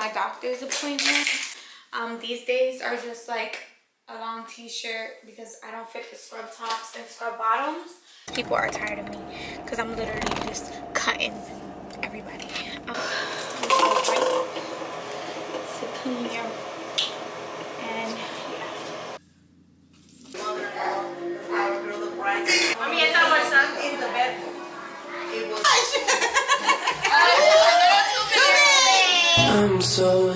my doctor's appointment. These days are just like a long t-shirt because I don't fit the scrub tops and scrub bottoms. People are tired of me because I'm literally just cutting everybody. To clean here. And Mommy, I saw my son in the bed. It was. I'm so.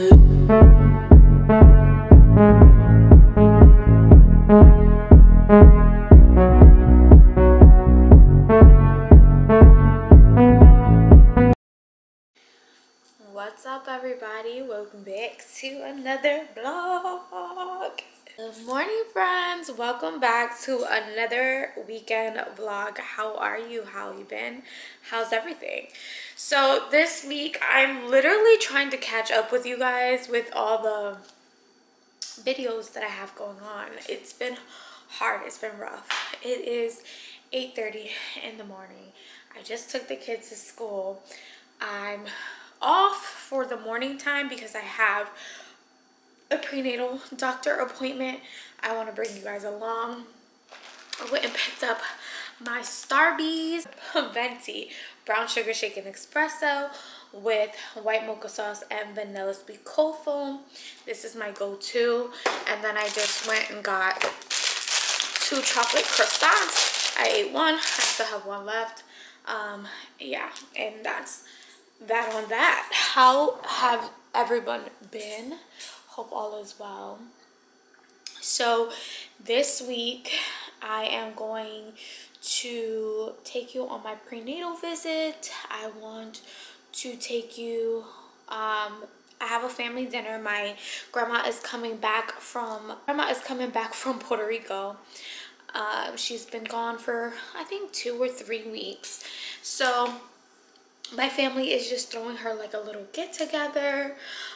what's up, everybody? Welcome back to another vlog. Good morning, friends. Welcome back to another weekend vlog. How are you? How you been? How's everything? So this week I'm literally trying to catch up with you guys with all the videos that I have going on. It's been hard. It's been rough. It is 8:30 in the morning. I just took the kids to school. I'm off for the morning time because I have a prenatal doctor appointment. I want to bring you guys along. I went and picked up my Starbucks venti brown sugar shaken espresso with white mocha sauce and vanilla sweet cold foam. This is my go-to. And then I just went and got 2 chocolate croissants. I ate one. I still have one left. Yeah, and that's that on that. How have everyone been? Hope all is well. So this week I am going to take you on my prenatal visit. I want to take you I have a family dinner. My grandma is coming back from Puerto Rico. She's been gone for I think 2 or 3 weeks. So my family is just throwing her like a little get together.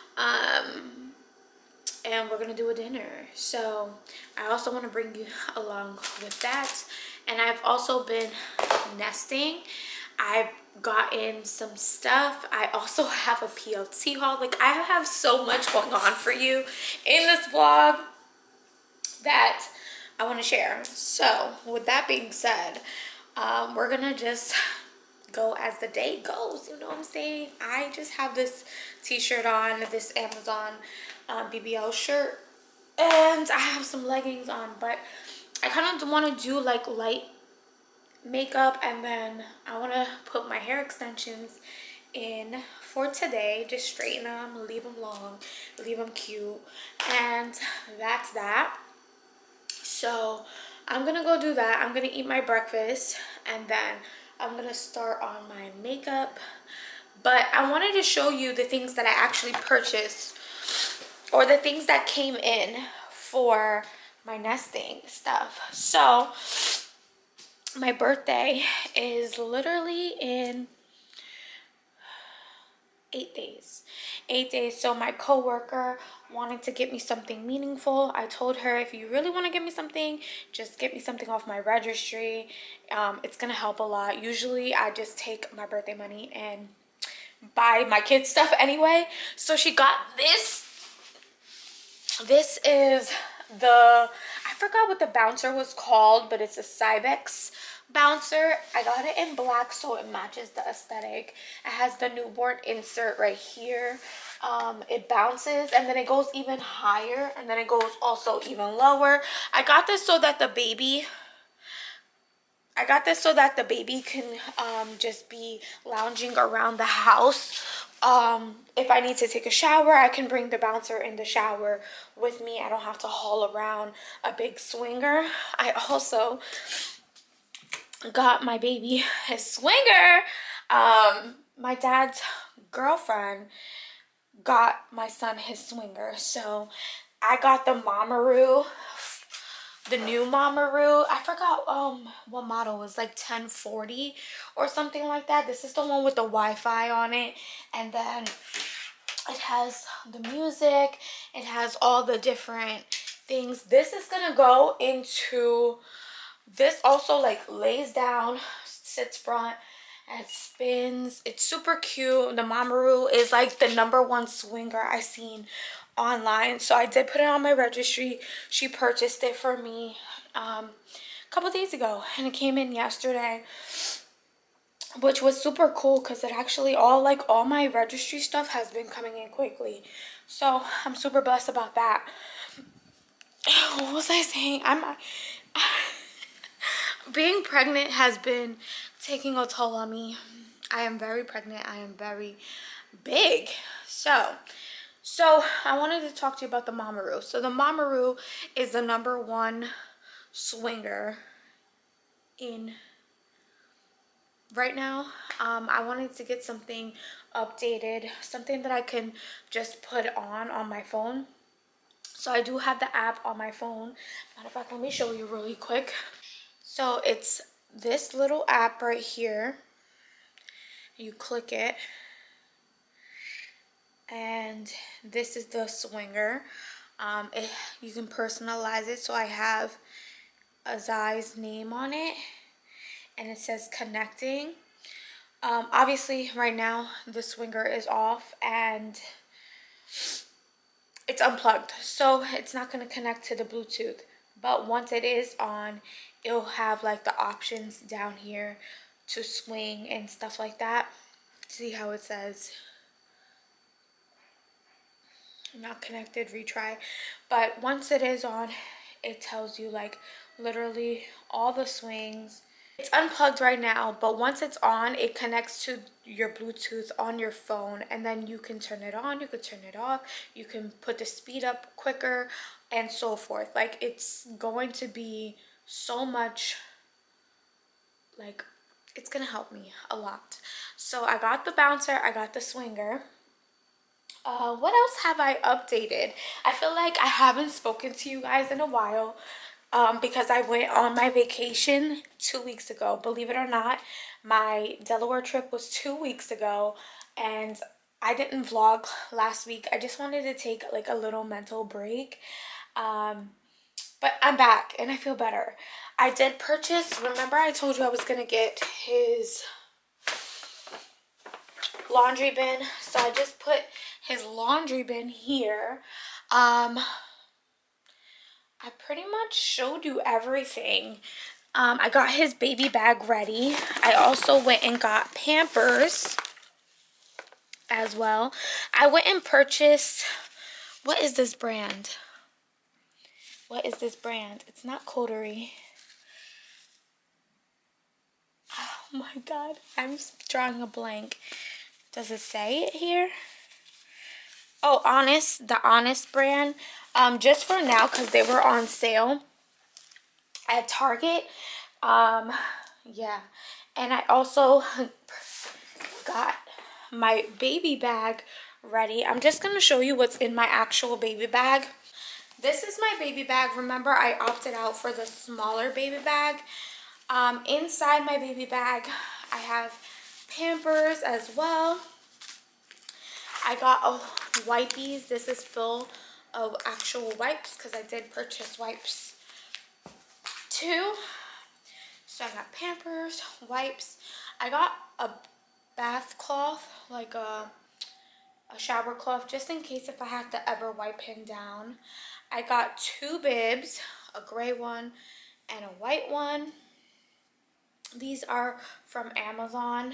And we're gonna do a dinner. So I also want to bring you along with that. And I've also been nesting. I've gotten some stuff. I also have a PLT haul. Like, I have so much going on for you in this vlog that I want to share. So with that being said, we're gonna just go as the day goes. You know what I'm saying? I just have this t-shirt on, this Amazon BBL shirt, and I have some leggings on, but I kind of want to do like light makeup, and then I want to put my hair extensions in for today. Just straighten them, leave them long, leave them cute, and that's that. So I'm gonna go do that. I'm gonna eat my breakfast, and then I'm gonna start on my makeup. But I wanted to show you the things that I actually purchased, or the things that came in for my nesting stuff. So my birthday is literally in 8 days. 8 days. So my coworker wanted to get me something meaningful. I told her, if you really want to get me something, just get me something off my registry. It's gonna help a lot. Usually I just take my birthday money and buy my kids stuff anyway. So she got this. This is the, I forgot what the bouncer was called, but it's a Cybex bouncer. I got it in black so it matches the aesthetic. It has the newborn insert right here. It bounces and then it goes even higher, and then it goes also even lower. I got this so that the baby can just be lounging around the house. If I need to take a shower, I can bring the bouncer in the shower with me. I don't have to haul around a big swinger. I also got my baby his swinger. My dad's girlfriend got my son his swinger. So I got the Mamaroo, the new Mamaroo. I forgot what model it was, like 1040 or something like that. This is the one with the Wi-Fi on it, and then it has the music, it has all the different things. This is gonna go into, this also like lays down, sits front, It spins. It's super cute. The Mamaroo is like the #1 swinger I seen online. So I did put it on my registry. She purchased it for me a couple days ago, and it came in yesterday, which was super cool because it actually all my registry stuff has been coming in quickly. So I'm super blessed about that. What was I saying? Being pregnant has been taking a toll on me. I am very pregnant. I am very big. So I wanted to talk to you about the Mamaroo. So the Mamaroo is the #1 swinger in right now. I wanted to get something updated, something that I can just put on my phone. So I do have the app on my phone. Matter of fact, let me show you really quick. So it's this little app right here. You click it, and this is the swinger. You can personalize it. So I have Azai's name on it, and it says connecting. Obviously right now the swinger is off and it's unplugged, so it's not going to connect to the Bluetooth. But once it is on, it'll have like the options down here to swing and stuff like that. See how it says not connected, retry. But once it is on, it tells you like literally all the swings. It's unplugged right now, but once it's on, it connects to your Bluetooth on your phone, and then you can turn it on, you can turn it off, you can put the speed up quicker, and so forth. Like, it's going to be so much, like, it's gonna help me a lot. So I got the bouncer, I got the swinger. What else have I updated? I feel like I haven't spoken to you guys in a while. Because I went on my vacation 2 weeks ago. Believe it or not, my Delaware trip was 2 weeks ago, and I didn't vlog last week. I just wanted to take like a little mental break. But I'm back and I feel better. I did purchase, remember I told you I was gonna get his laundry bin, so I just put his laundry bin here. I pretty much showed you everything. I got his baby bag ready. I also went and got Pampers as well. I went and purchased, what is this brand? What is this brand? It's not Coterie. Oh my God, I'm drawing a blank. Does it say it here? Oh, Honest, the Honest brand. Just for now, because they were on sale at Target. Yeah, and I also got my baby bag ready. I'm just gonna show you what's in my actual baby bag. This is my baby bag. Remember, I opted out for the smaller baby bag. Inside my baby bag, I have Pampers as well. I got wipes. This is full of actual wipes because I did purchase wipes too. So I got Pampers, wipes. I got a bath cloth, like a shower cloth, just in case if I have to ever wipe him down. I got 2 bibs, a gray one and a white one. These are from Amazon.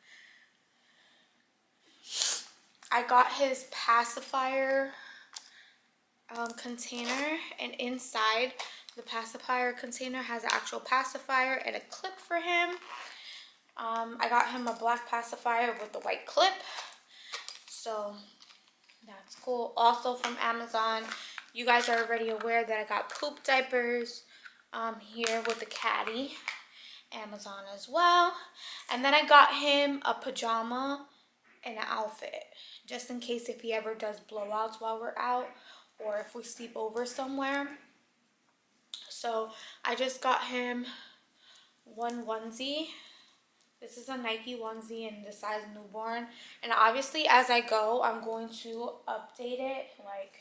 I got his pacifier container, and inside the pacifier container has an actual pacifier and a clip for him. I got him a black pacifier with the white clip, so that's cool. Also from Amazon, you guys are already aware that I got poop diapers here with the caddy. Amazon as well. And then I got him a pajama and an outfit, just in case if he ever does blowouts while we're out or if we sleep over somewhere. So I just got him one onesie. This is a Nike onesie in the size newborn, and obviously as I go I'm going to update it like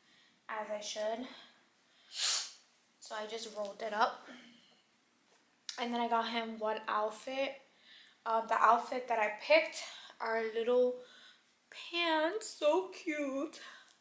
as I should. So I just rolled it up. And then I got him one outfit. The outfit that I picked are little pants, so cute.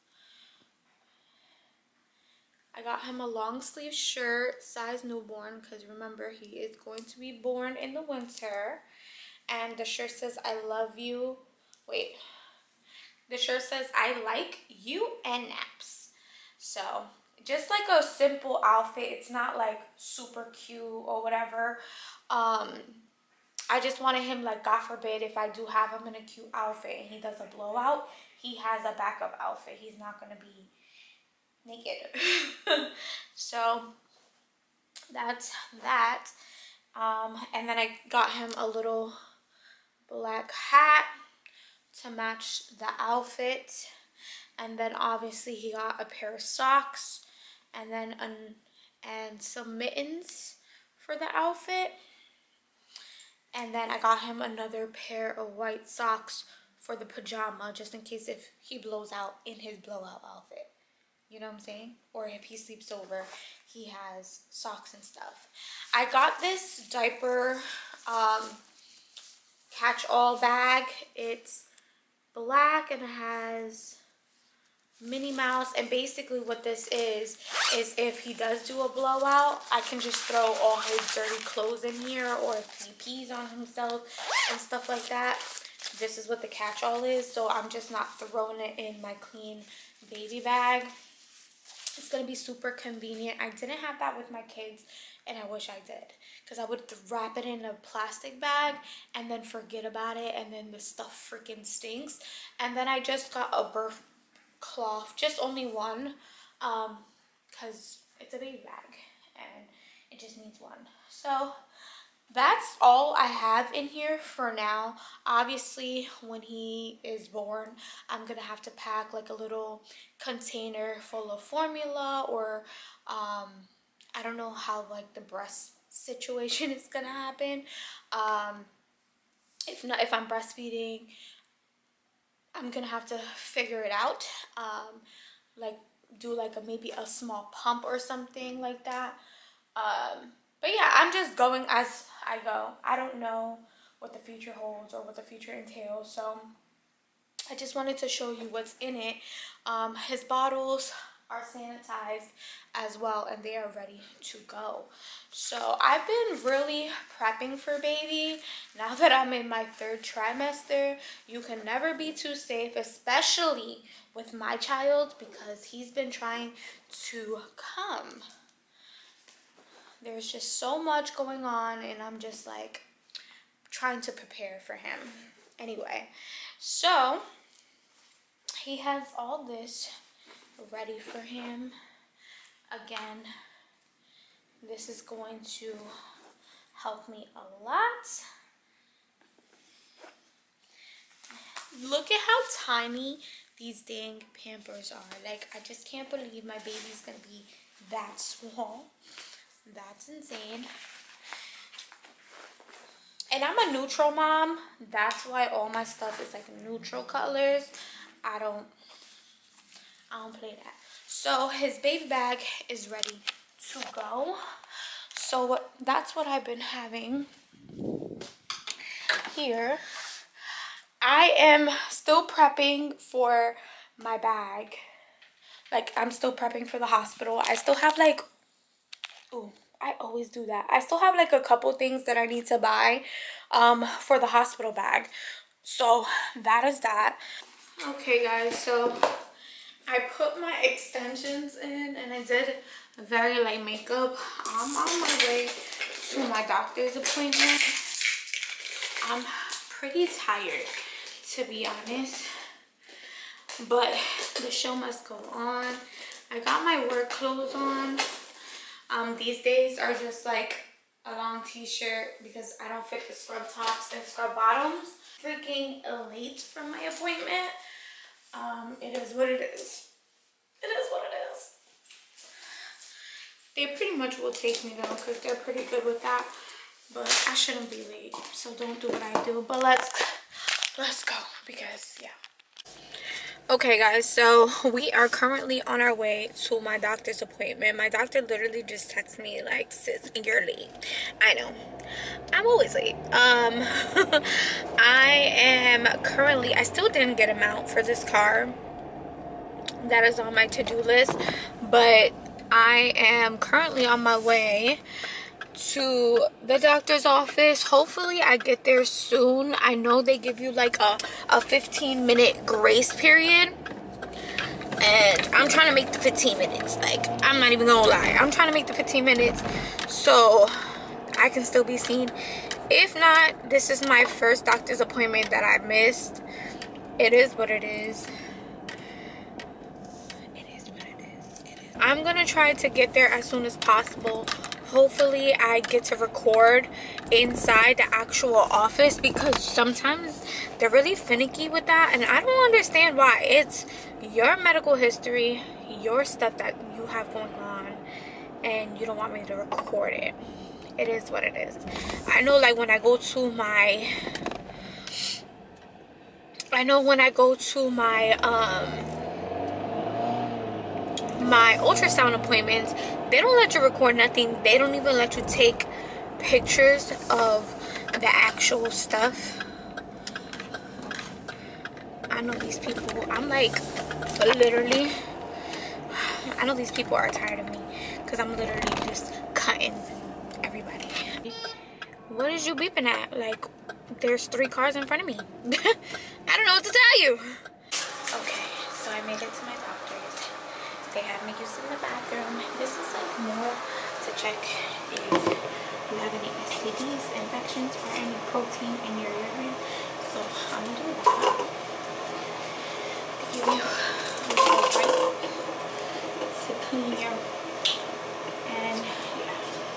I got him a long sleeve shirt, size newborn, because remember, he is going to be born in the winter. And the shirt says, I love you. Wait. The shirt says, I like you and naps. So, just like a simple outfit. It's not like super cute or whatever. I just wanted him, like, God forbid, if I do have him in a cute outfit and he does a blowout, he has a backup outfit. He's not going to be naked. So that's that. And then I got him a little black hat to match the outfit. And then obviously he got a pair of socks and then and some mittens for the outfit. And then I got him another pair of white socks for the pajama, just in case if he blows out in his blowout outfit. You know what I'm saying? Or if he sleeps over, he has socks and stuff. I got this diaper catch-all bag. It's black and it has Minnie Mouse. And basically what this is if he does do a blowout, I can just throw all his dirty clothes in here, or if he pees on himself and stuff like that. This is what the catch-all is. So I'm just not throwing it in my clean baby bag. It's going to be super convenient. I didn't have that with my kids, and I wish I did, because I would wrap it in a plastic bag and then forget about it, and then the stuff freaking stinks. And then I just got a birth cloth, just only one, because it's a baby bag and it just needs one. So that's all I have in here for now. Obviously, when he is born, I'm gonna have to pack like a little container full of formula, or I don't know how like the breast situation is gonna happen. If I'm breastfeeding, I'm gonna have to figure it out. Like do like maybe a small pump or something like that. But yeah, I'm just going as I go. I don't know what the future holds or what the future entails. So I just wanted to show you what's in it. His bottles are sanitized as well, and they are ready to go. So I've been really prepping for baby. Now that I'm in my 3rd trimester, you can never be too safe, especially with my child, because he's been trying to come. There's just so much going on, and I'm just like trying to prepare for him. Anyway, so he has all this ready for him. Again, this is going to help me a lot. Look at how tiny these dang Pampers are. Like, I just can't believe my baby's gonna be that small. That's insane. And I'm a neutral mom. That's why all my stuff is like neutral colors. I don't play that. So his baby bag is ready to go. So that's what I've been having here. I am still prepping for my bag. Like, I'm still prepping for the hospital. I still have like, ooh, I always do that. I still have like a couple things that I need to buy for the hospital bag. So that is that. Okay guys, so I put my extensions in and I did very light makeup. I'm on my way to my doctor's appointment. I'm pretty tired, to be honest, but the show must go on. I got my work clothes on. These days are just like a long t-shirt because I don't fit the scrub tops and scrub bottoms. Freaking late from my appointment. It is what it is. It is what it is. They pretty much will take me though, because they're pretty good with that. But I shouldn't be late, so don't do what I do. But let's go, because yeah. Okay guys, so we are currently on our way to my doctor's appointment. My doctor literally just texted me like, sis, you're late. I know, I'm always late. I still didn't get a mount for this car. That is on my to-do list, but I am currently on my way to the doctor's office. Hopefully I get there soon. I know they give you like a 15-minute grace period, and I'm trying to make the 15 minutes. Like, I'm not even gonna lie, I'm trying to make the 15 minutes so I can still be seen. If not, this is my first doctor's appointment that I missed. It is what it is. I'm gonna try to get there as soon as possible. Hopefully I get to record inside the actual office, because sometimes they're really finicky with that and I don't understand why. It's your medical history, your stuff that you have going on, and you don't want me to record it. It is what it is. I know, like, when I go to my my ultrasound appointments, they don't let you record nothing. They don't even let you take pictures of the actual stuff. I know these people, I'm like, literally, I know these people are tired of me because I'm literally just cutting everybody. What is you beeping at? Like, there's 3 cars in front of me. I don't know what to tell you. Okay, so I made it to my doctor's. They had me use in the bathroom. This is like more to check if you have any STDs, infections, or any protein in your urine. So I'm gonna do that. They give you a little wipe to clean your, and yeah.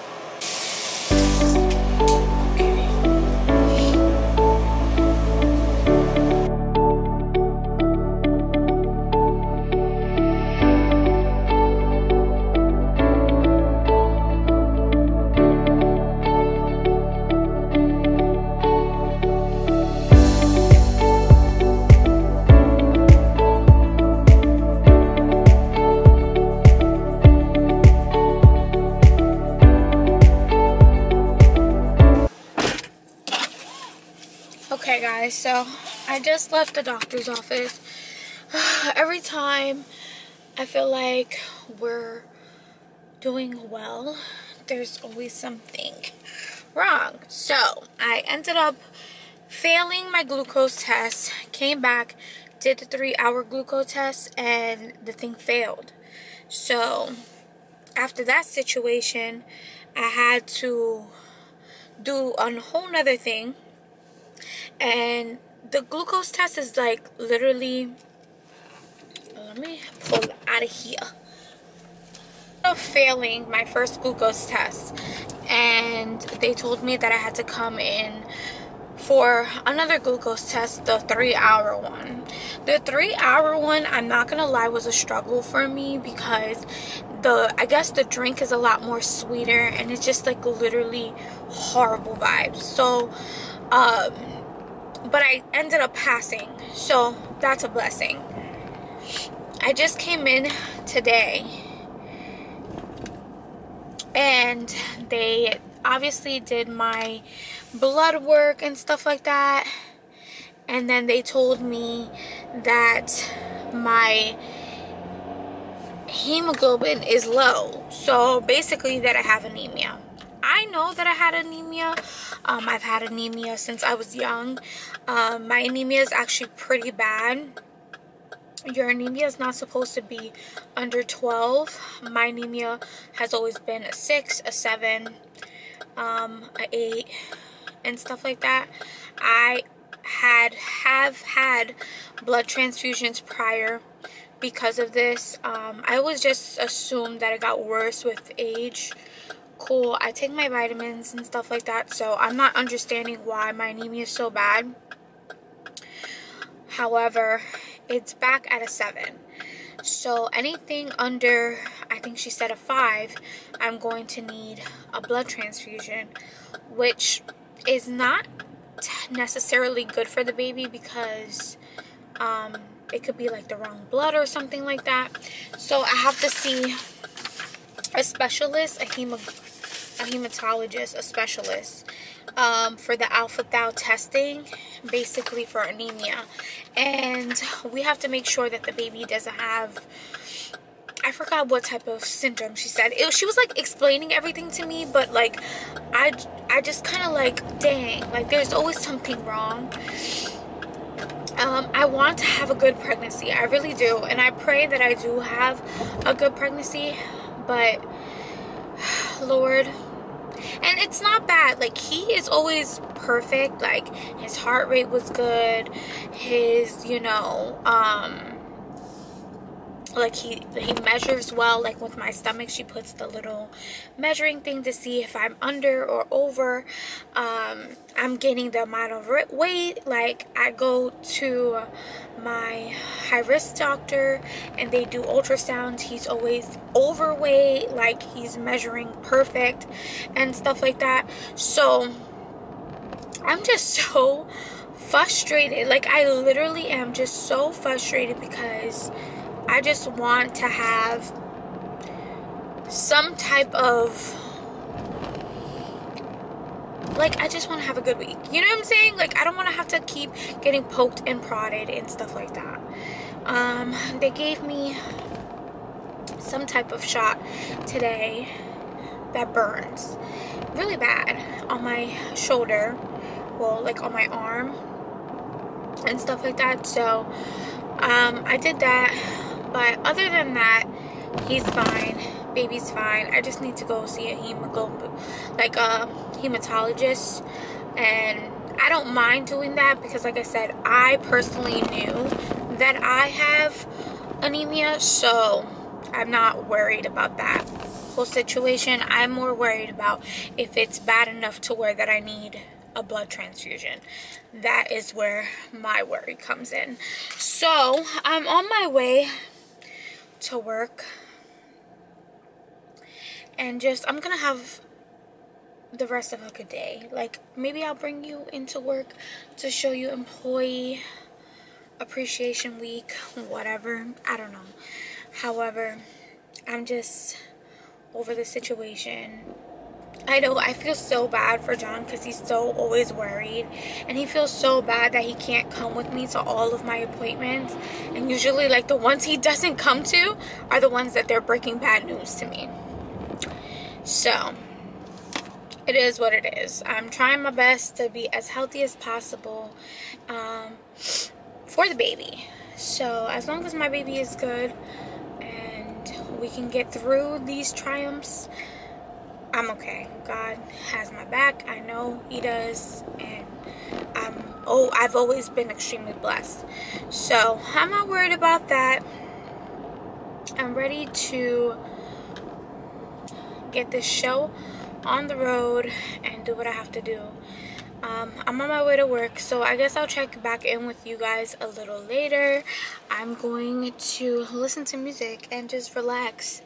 Okay guys, so I just left the doctor's office. Every time I feel like we're doing well, there's always something wrong. So I ended up failing my glucose test, came back, did the 3-hour glucose test, and the thing failed. So after that situation, I had to do a whole nother thing. And the glucose test is like literally, let me pull it out of here. Of failing my first glucose test, and they told me that I had to come in for another glucose test, the 3-hour one. The 3-hour one, I'm not gonna lie, was a struggle for me because I guess the drink is a lot more sweeter, and it's just like literally horrible vibes. So but I ended up passing, so that's a blessing. I just came in today, and they obviously did my blood work and stuff like that, and then they told me that my hemoglobin is low, so basically that I have anemia. I know that I had anemia. I've had anemia since I was young. My anemia is actually pretty bad. Your anemia is not supposed to be under 12. My anemia has always been a 6, a 7, a 8, and stuff like that. I have had blood transfusions prior because of this. I always just assumed that it got worse with age. Cool, I take my vitamins and stuff like that, so I'm not understanding why my anemia is so bad. However, it's back at a 7. So anything under, I think she said a 5, I'm going to need a blood transfusion, which is not necessarily good for the baby because It could be like the wrong blood or something like that. So I have to see a specialist, a hematologist, a specialist, for the alpha thal testing, basically for anemia. And we have to make sure that the baby doesn't have, I forgot what type of syndrome she said. She was like explaining everything to me, but like I just kind of like, dang, like there's always something wrong. I want to have a good pregnancy. I really do. And I pray that I do have a good pregnancy. But, Lord. And it's not bad. Like, he is always perfect. Like, his heart rate was good. His, you know, like he measures well. Like with my stomach, she puts the little measuring thing to see if I'm under or over. I'm gaining the amount of weight. Like, I go to my high risk doctor and they do ultrasounds. He's always overweight, like he's measuring perfect and stuff like that. So I'm just so frustrated. Like, I literally am just so frustrated because I just want to have some type of, like, I just want to have a good week. You know what I'm saying? Like, I don't want to have to keep getting poked and prodded and stuff like that. They gave me some type of shot today that burns really bad on my shoulder. Well, like on my arm and stuff like that. So, I did that. But other than that, he's fine. Baby's fine. I just need to go see a hematologist. And I don't mind doing that because, like I said, I personally knew that I have anemia. So I'm not worried about that whole situation. I'm more worried about if it's bad enough to where that I need a blood transfusion. That is where my worry comes in. So I'm on my way to work, and just I'm gonna have the rest of a good day. Like, maybe I'll bring you into work to show you employee appreciation week, whatever, I don't know. However, I'm just over the situation. I know I feel so bad for John because he's so always worried, and he feels so bad that he can't come with me to all of my appointments. And usually, like, the ones he doesn't come to are the ones that they're breaking bad news to me. So it is what it is. I'm trying my best to be as healthy as possible for the baby. So as long as my baby is good and we can get through these triumphs, I'm okay. God has my back. I know he does. And I've always been extremely blessed. So I'm not worried about that. I'm ready to get this show on the road and do what I have to do. I'm on my way to work, so I guess I'll check back in with you guys a little later. I'm going to listen to music and just relax.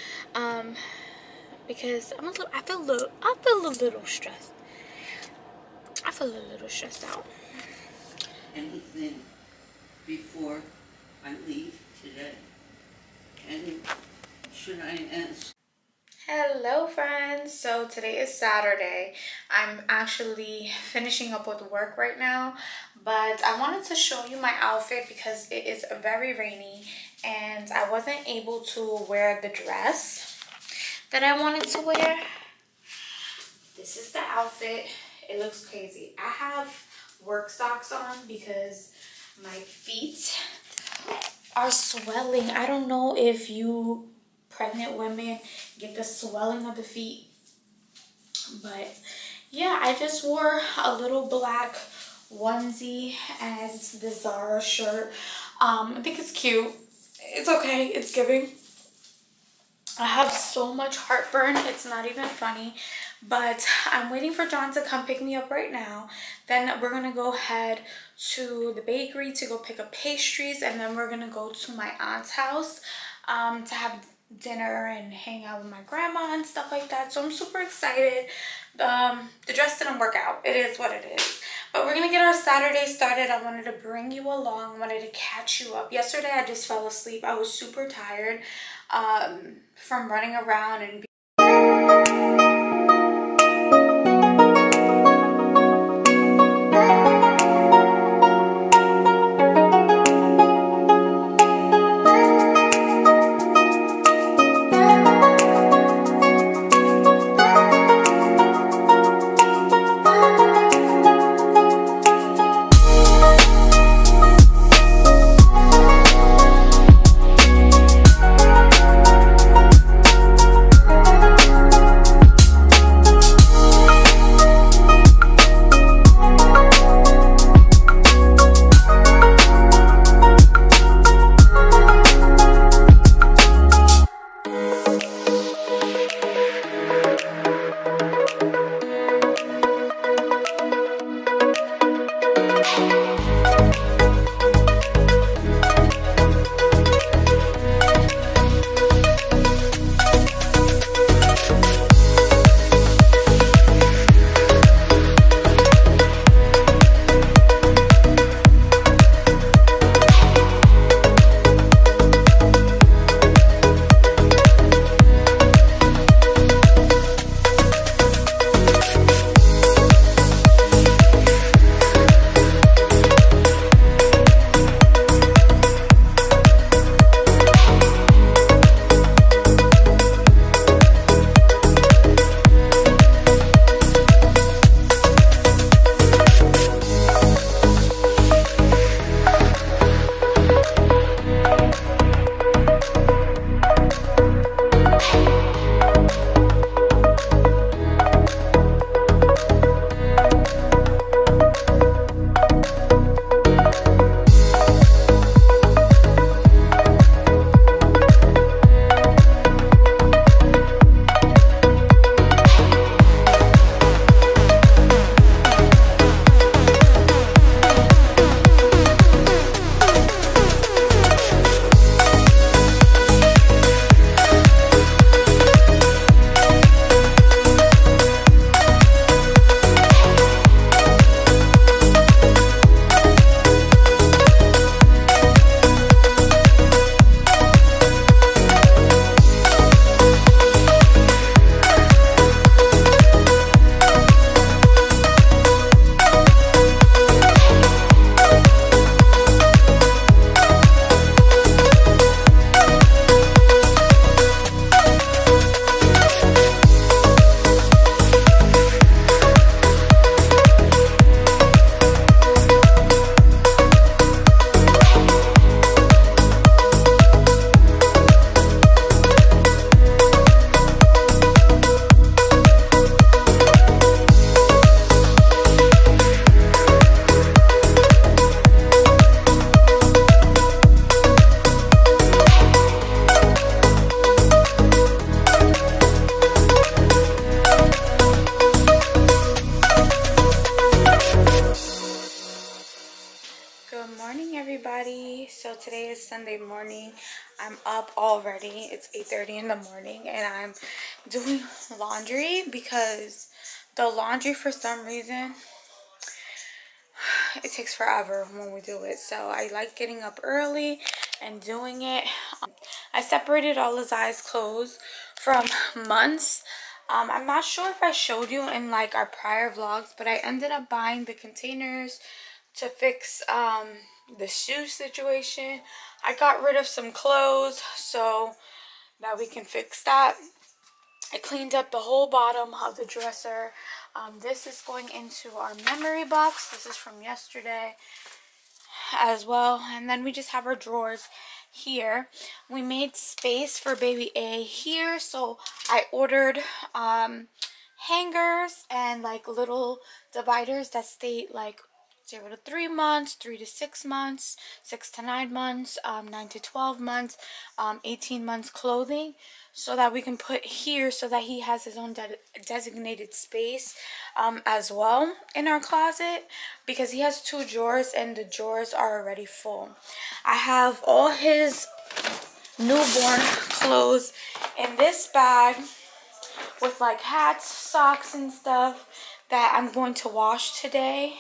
Because I feel a little stressed. I feel a little stressed out. Anything before I leave today? And should I ask? Hello friends. So today is Saturday. I'm actually finishing up with work right now, but I wanted to show you my outfit because it is very rainy and I wasn't able to wear the dress that I wanted to wear. This is the outfit. It looks crazy. I have work socks on because my feet are swelling. I don't know if you pregnant women get the swelling of the feet, but yeah, I just wore a little black onesie and the Zara shirt. I think it's cute. It's okay. It's giving. I have so much heartburn, it's not even funny, but I'm waiting for John to come pick me up right now. Then we're gonna go head to the bakery to go pick up pastries, and then we're gonna go to my aunt's house to have dinner and hang out with my grandma and stuff like that. So I'm super excited. The dress didn't work out. It is what it is. But we're gonna get our Saturday started. I wanted to bring you along. I wanted to catch you up. Yesterday I just fell asleep. I was super tired from running around and so today is Sunday morning. I'm up already. It's 8:30 in the morning and I'm doing laundry because the laundry, for some reason, it takes forever when we do it. So I like getting up early and doing it. I separated all of Zai's clothes from months. I'm not sure if I showed you in like our prior vlogs, but I ended up buying the containers to fix the shoe situation. I got rid of some clothes so that we can fix that. I cleaned up the whole bottom of the dresser. This is going into our memory box. This is from yesterday as well. And then we just have our drawers here. We made space for baby A here, so I ordered hangers and like little dividers that state like 0 to 3 months, 3 to 6 months, 6 to 9 months, 9 to 12 months, 18 months clothing, so that we can put here so that he has his own designated space as well in our closet, because he has 2 drawers and the drawers are already full. I have all his newborn clothes in this bag with like hats, socks, and stuff that I'm going to wash today.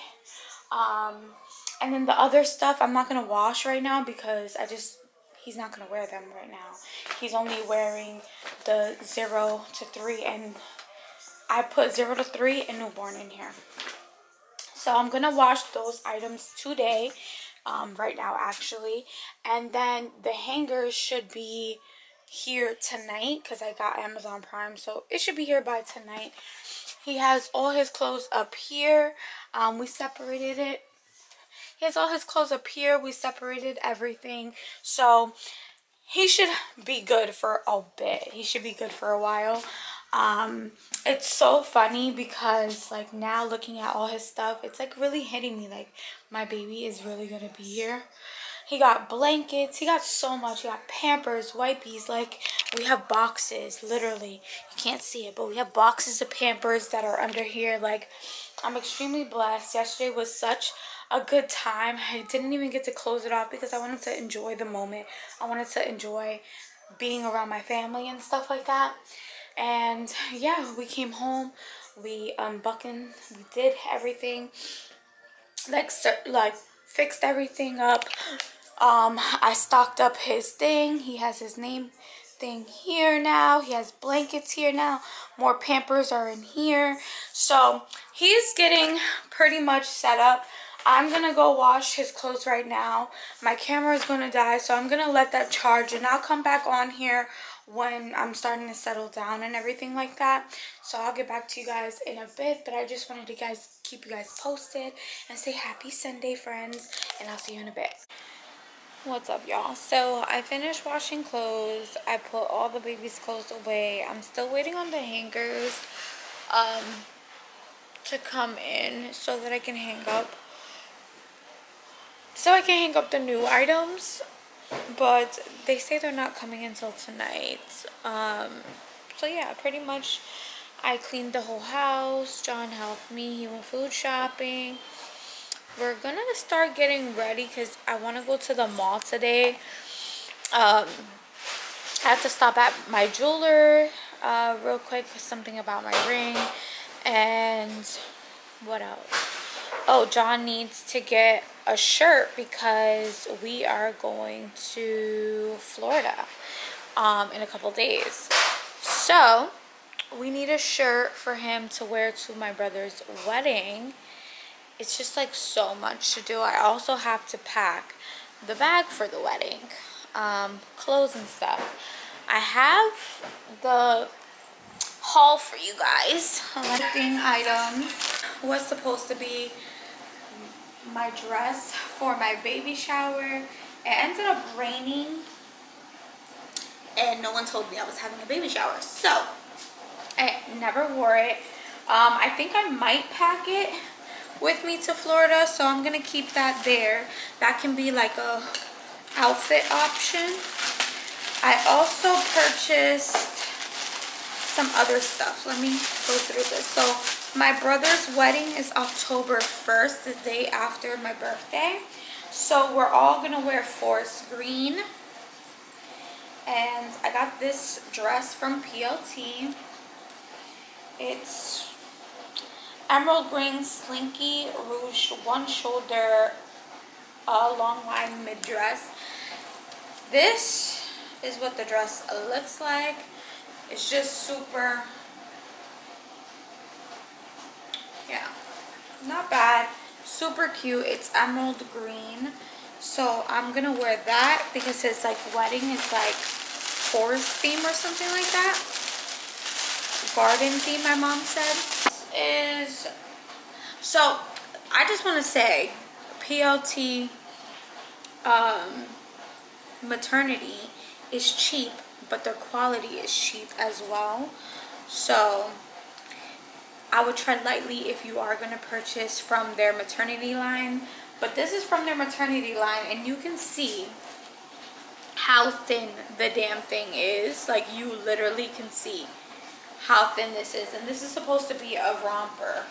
And then the other stuff I'm not going to wash right now because he's not going to wear them right now. He's only wearing the 0 to 3, and I put 0 to 3 and newborn in here. So I'm going to wash those items today, right now actually. And then the hangers should be here tonight because I got Amazon Prime. So it should be here by tonight. He has all his clothes up here. We separated it. He has all his clothes up here. We separated everything. So he should be good for a bit. He should be good for a while. It's so funny because like now looking at all his stuff, it's like really hitting me like my baby is really gonna be here. He got blankets, he got so much. He got Pampers, Wipies, like we have boxes, literally. You can't see it, but we have boxes of Pampers that are under here. Like, I'm extremely blessed. Yesterday was such a good time. I didn't even get to close it off because I wanted to enjoy the moment. I wanted to enjoy being around my family and stuff like that. And yeah, we came home, we unbuckled, we did everything, like fixed everything up. I stocked up his thing. He has his name thing here now. He has blankets here now. More Pampers are in here. So he's getting pretty much set up. I'm gonna go wash his clothes right now. My camera is gonna die, so I'm gonna let that charge, and I'll come back on here when I'm starting to settle down and everything like that. So I'll get back to you guys in a bit, but I just wanted to keep you guys posted and say happy Sunday, friends, and I'll see you in a bit. What's up, y'all? So I finished washing clothes. I put all the baby's clothes away. I'm still waiting on the hangers to come in so that I can hang up the new items, but they say they're not coming until tonight. So yeah, pretty much I cleaned the whole house. John helped me. He went food shopping. We're gonna start getting ready because I want to go to the mall today. I have to stop at my jeweler real quick, something about my ring. And what else? Oh, John needs to get a shirt because we are going to Florida in a couple days. So we need a shirt for him to wear to my brother's wedding. It's just like so much to do. I also have to pack the bag for the wedding, clothes and stuff. I have the haul for you guys. Collecting items was supposed to be my dress for my baby shower. It ended up raining and no one told me I was having a baby shower, so I never wore it. I think I might pack it with me to Florida, so I'm gonna keep that there. That can be like a outfit option. I also purchased some other stuff. Let me go through this. So my brother's wedding is October 1st, the day after my birthday. So we're all gonna wear forest green. And I got this dress from PLT. It's emerald green slinky rouge one shoulder long line mid dress. This is what the dress looks like. It's just super, yeah, not bad, super cute. It's emerald green, so I'm gonna wear that because it's like wedding is like forest theme or something like that, garden theme, my mom said. So I just want to say PLT maternity is cheap, but their quality is cheap as well. So I would tread lightly if you are going to purchase from their maternity line. But this is from their maternity line, and you can see how thin the damn thing is. Like, you literally can see how thin this is. And this is supposed to be a romper.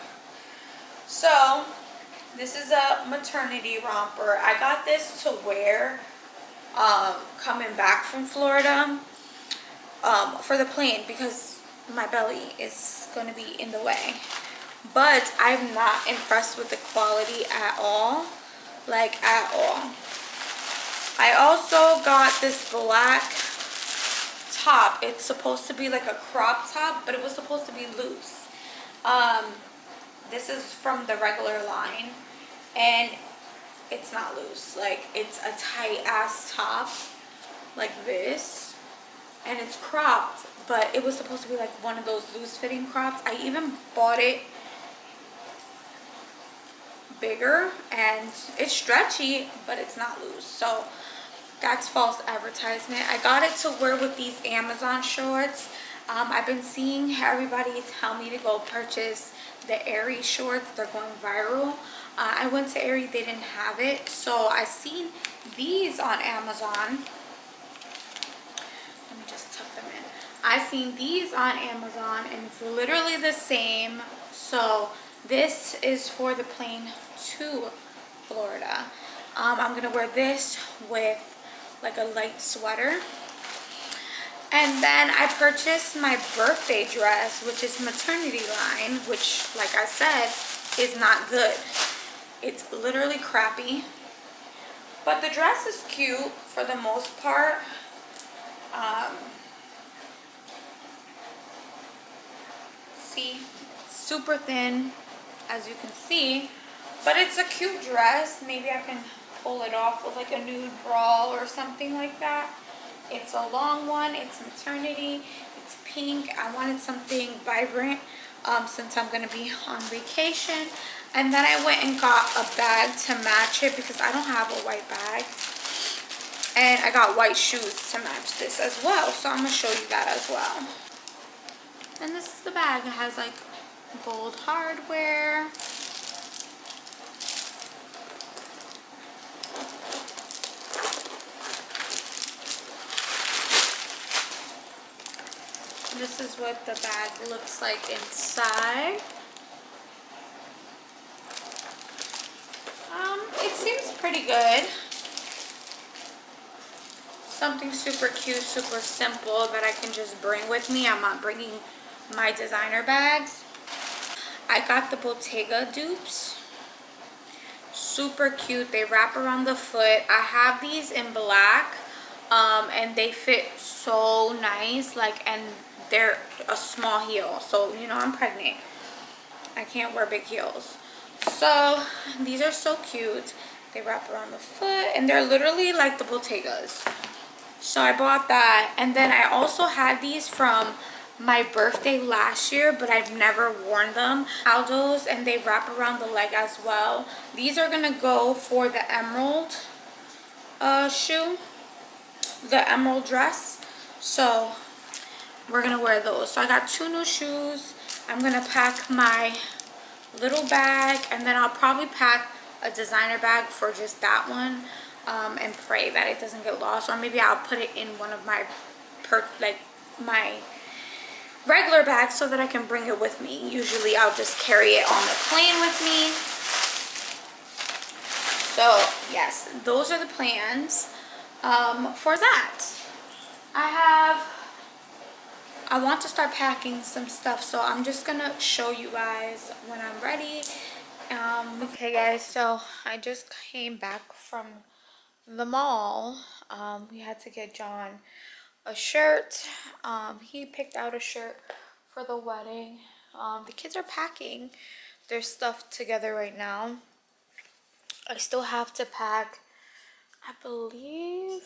So this is a maternity romper. I got this to wear coming back from Florida for the plane because my belly is going to be in the way. But I'm not impressed with the quality at all, like at all. I also got this black top. It's supposed to be like a crop top, but it was supposed to be loose. This is from the regular line, and it's not loose. Like, it's a tight ass top like this, and it's cropped, but it was supposed to be like one of those loose fitting crops. I even bought it bigger, and it's stretchy, but it's not loose. So that's false advertisement. I got it to wear with these Amazon shorts. I've been seeing everybody tell me to go purchase the Aerie shorts. They're going viral. I went to Aerie, they didn't have it. So I seen these on Amazon. Let me just tuck them in. I seen these on Amazon, and it's literally the same. So this is for the plane to Florida. I'm gonna wear this with like a light sweater. And then I purchased my birthday dress, which is maternity line, which, like I said, is not good. It's literally crappy. But the dress is cute for the most part. See, super thin, as you can see. But it's a cute dress. Maybe I can pull it off with like a nude bra or something like that. It's a long one. It's maternity. It's pink. I wanted something vibrant since I'm going to be on vacation. And then I went and got a bag to match it because I don't have a white bag. And I got white shoes to match this as well. So I'm going to show you that as well. And this is the bag. It has like gold hardware. This is what the bag looks like inside. It seems pretty good. Something super cute, super simple that I can just bring with me. I'm not bringing my designer bags. I got the Bottega dupes. Super cute. They wrap around the foot. I have these in black, and they fit so nice. Like, and they're a small heel, so you know I'm pregnant. I can't wear big heels. So these are so cute. They wrap around the foot, and they're literally like the Bottegas. So I bought that. And then I also had these from my birthday last year, but I've never worn them. Aldo's, and they wrap around the leg as well. These are gonna go for the emerald shoe, the emerald dress. So we're gonna wear those. So I got 2 new shoes. I'm gonna pack my little bag, and then I'll probably pack a designer bag for just that one, and pray that it doesn't get lost. Or maybe I'll put it in one of my my regular bags so that I can bring it with me. Usually I'll just carry it on the plane with me. So yes, those are the plans for that. I want to start packing some stuff, so I'm just gonna show you guys when I'm ready. Okay guys, so I just came back from the mall. We had to get John a shirt. He picked out a shirt for the wedding. The kids are packing their stuff together right now. I still have to pack, I believe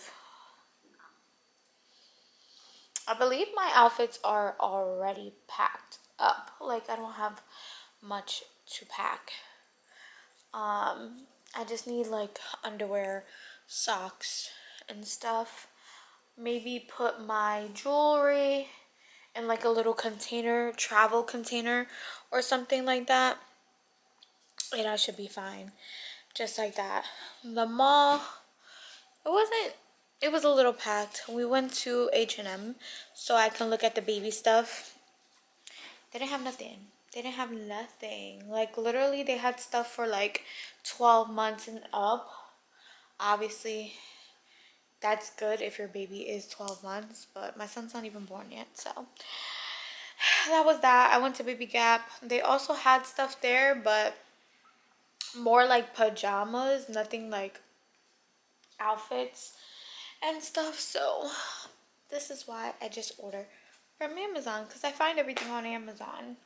my outfits are already packed up. Like, I don't have much to pack. I just need like underwear, socks, and stuff. Maybe put my jewelry in like a little container, travel container or something like that, and I should be fine. Just like that. The mall, it was a little packed. We went to H&M so I can look at the baby stuff. They didn't have nothing. They didn't have nothing. Like, literally, they had stuff for like 12 months and up. Obviously, that's good if your baby is 12 months, but my son's not even born yet, so that was that. I went to Baby Gap. They also had stuff there, but more like pajamas, nothing like outfits and stuff. So this is why I just order from Amazon, because I find everything on Amazon.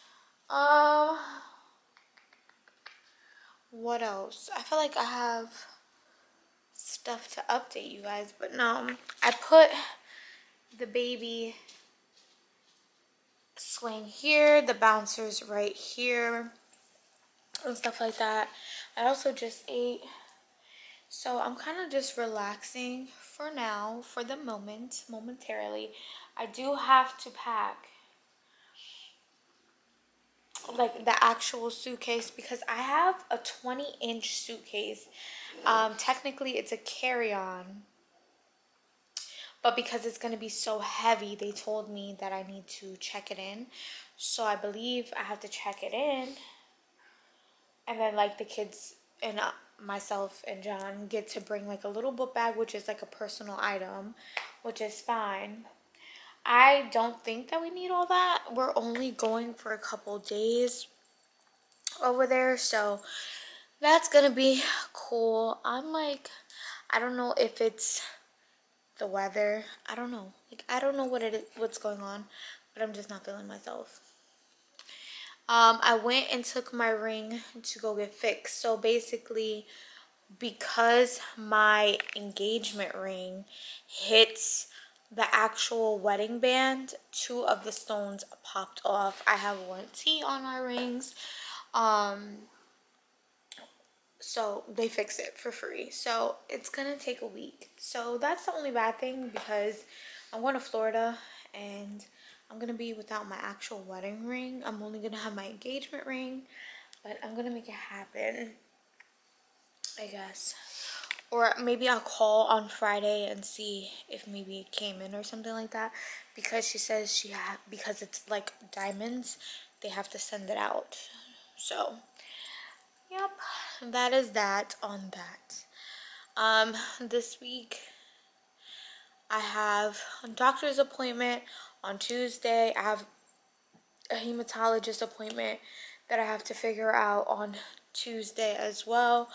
What else? I feel like I have stuff to update you guys, but no. I put the baby swing here, the bouncers right here, and stuff like that. I also just ate, so I'm kind of just relaxing for now, for the moment, momentarily. I do have to pack like the actual suitcase, because I have a 20-inch suitcase. Technically it's a carry-on, but because it's going to be so heavy, they told me that I need to check it in. So I believe I have to check it in, and then like the kids and myself and John get to bring like a little book bag, which is like a personal item, which is fine. I don't think that we need all that. We're only going for a couple days over there, so that's gonna be cool. I'm like, I don't know if it's the weather. I don't know. Like, I don't know what's going on, but I'm just not feeling myself. I went and took my ring to go get fixed. So basically, because my engagement ring hits the actual wedding band, 2 of the stones popped off. I have warranty on my rings. So they fix it for free. So it's gonna take a week. So that's the only bad thing, because I'm going to Florida and I'm gonna be without my actual wedding ring. I'm only gonna have my engagement ring, but I'm gonna make it happen, I guess. Or maybe I'll call on Friday and see if maybe it came in or something like that, because she says because it's like diamonds, they have to send it out. So yep, that is that on that. This week I have a doctor's appointment on Tuesday. I have a hematologist appointment that I have to figure out on Tuesday as well.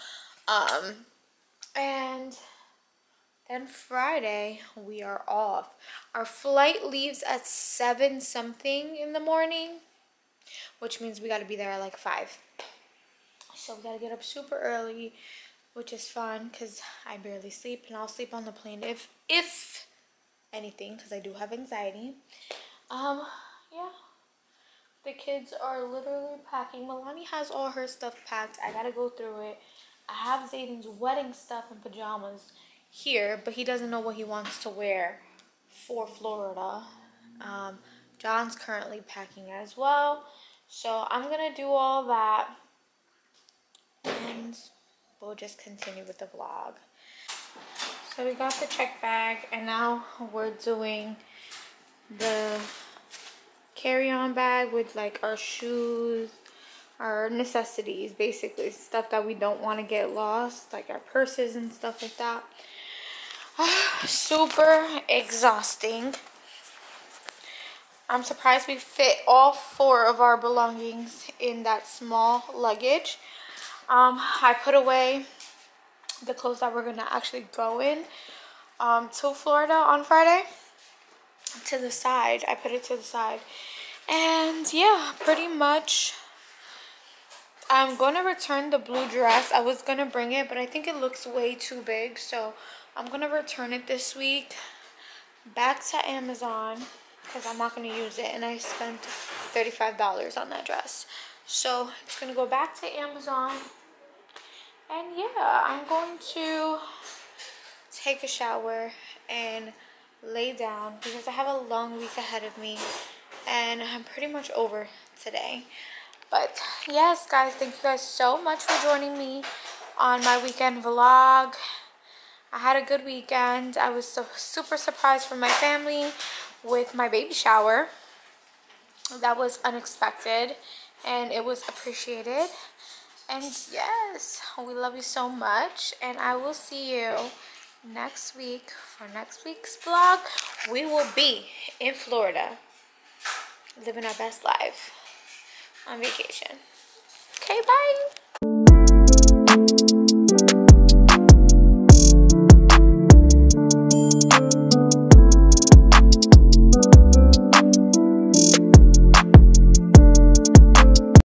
And then Friday we are off. Our flight leaves at 7 something in the morning, which means we got to be there at like 5. So we got to get up super early, which is fun because I barely sleep, and I'll sleep on the plane if anything, because I do have anxiety. Yeah. The kids are literally packing. Milani has all her stuff packed. I gotta go through it. I have Zayden's wedding stuff and pajamas here, but he doesn't know what he wants to wear for Florida. John's currently packing as well. So I'm gonna do all that, and we'll just continue with the vlog. So we got the check bag, and now we're doing the carry-on bag with like our shoes, our necessities, basically stuff that we don't want to get lost, like our purses and stuff like that. Super exhausting. I'm surprised we fit all 4 of our belongings in that small luggage. I put away the clothes that we're gonna actually go in to Florida on Friday to the side. I put it to the side, and yeah, pretty much I'm gonna return the blue dress. I was gonna bring it, but I think it looks way too big, so I'm gonna return it this week back to Amazon, because I'm not gonna use it, and I spent $35 on that dress. So it's gonna go back to Amazon. And yeah, I'm going to take a shower and lay down, because I have a long week ahead of me and I'm pretty much over today. But yes, guys, thank you guys so much for joining me on my weekend vlog. I had a good weekend. I was so super surprised from my family with my baby shower. That was unexpected and it was appreciated. And yes, we love you so much, and I will see you next week. For next week's vlog, we will be in Florida, living our best life on vacation. Okay, bye.